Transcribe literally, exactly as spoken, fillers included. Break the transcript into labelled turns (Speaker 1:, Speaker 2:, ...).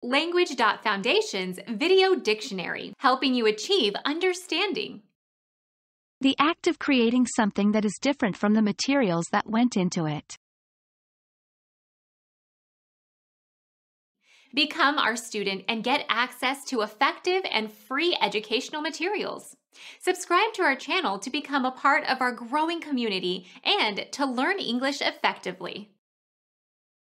Speaker 1: Language dot Foundation's Video Dictionary, helping you achieve understanding.
Speaker 2: The act of creating something that is different from the materials that went into it.
Speaker 1: Become our student and get access to effective and free educational materials. Subscribe to our channel to become a part of our growing community and to learn English effectively.